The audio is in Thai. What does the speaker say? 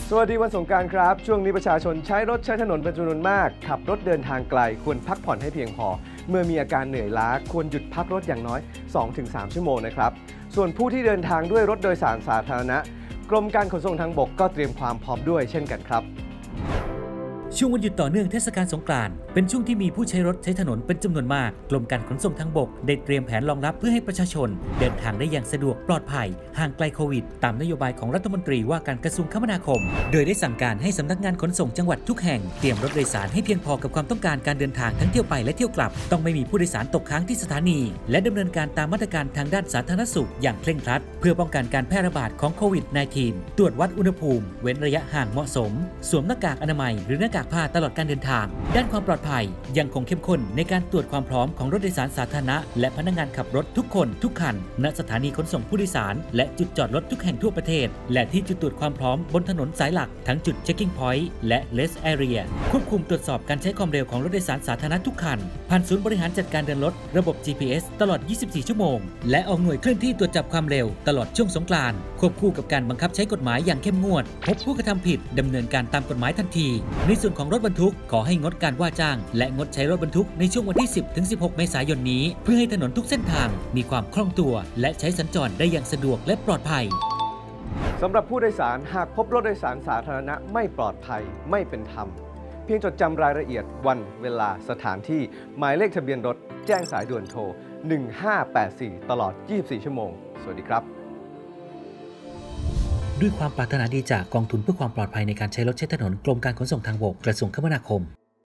สวัสดีวันสงกรานต์ครับช่วงนี้ประชาชนใช้รถใช้ถนนเป็นจำนวนมากขับรถเดินทางไกลควรพักผ่อนให้เพียงพอเมื่อมีอาการเหนื่อยล้าควรหยุดพักรถอย่างน้อย 2-3 ชั่วโมงนะครับส่วนผู้ที่เดินทางด้วยรถโดยสารสาธารณะกรมการขนส่งทางบกก็เตรียมความพร้อมด้วยเช่นกันครับช่วงวันหยุดต่อเนื่องเทศกาลสงกรานต์เป็นช่วงที่มีผู้ใช้รถใช้ถนนเป็นจำนวนมากกรมการขนส่งทางบกได้เตรียมแผนรองรับเพื่อให้ประชาชนเดินทางได้อย่างสะดวกปลอดภัยห่างไกลโควิดตามนโยบายของรัฐมนตรีว่าการกระทรวงคมนาคมโดยได้สั่งการให้สำนักงานขนส่งจังหวัดทุกแห่งเตรียมรถโดยสารให้เพียงพอกับความต้องการการเดินทางทั้งเที่ยวไปและเที่ยวกลับต้องไม่มีผู้โดยสารตกค้างที่สถานีและดำเนินการตามมาตรการทางด้านสาธารณสุขอย่างเคร่งครัดเพื่อป้องกันการแพร่ระบาดของโควิด -19 ตรวจวัดอุณหภูมิเว้นระยะห่างเหมาะสมสวมหน้ากากอนามัยหรือหน้ากากผ้าตลอดการเดินทางด้านความปลอดภัยยังคงเข้มข้นในการตรวจความพร้อมของรถโดยสารสาธารณะและพนักงานขับรถทุกคนทุกคันณสถานีขนส่งผู้โดยสารและจุดจอดรถทุกแห่งทั่วประเทศและที่จุดตรวจความพร้อมบนถนนสายหลักทั้งจุด Checking Point และ Rest Area ควบคุมตรวจสอบการใช้ความเร็วของรถโดยสารสาธารณะทุกคันผ่านศูนย์บริหารจัดการเดินรถระบบ GPS ตลอด 24 ชั่วโมงและออกหน่วยเคลื่อนที่ตรวจจับความเร็วตลอดช่วงสงกรานต์ควบคู่กับการบังคับใช้กฎหมายอย่างเข้มงวดพบผู้กระทำผิดดำเนินการตามกฎหมายทันทีในส่วนของรถบรรทุกขอให้งดการว่าจ้างและงดใช้รถบรรทุกในช่วงวันที่ 10-16 เมษายนนี้เพื่อให้ถนนทุกเส้นทางมีความคล่องตัวและใช้สัญจรได้อย่างสะดวกและปลอดภัยสำหรับผู้โดยสารหากพบรถโดยสารสาธารณะไม่ปลอดภัยไม่เป็นธรรมเพียงจดจำรายละเอียดวันเวลาสถานที่หมายเลขทะเบียนรถแจ้งสายด่วนโทร 1584 ตลอด 24 ชั่วโมงสวัสดีครับด้วยความปรารถนาดีจากกองทุนเพื่อความปลอดภัยในการใช้รถใช้ถนนกรมการขนส่งทางบกกระทรวงคมนาคม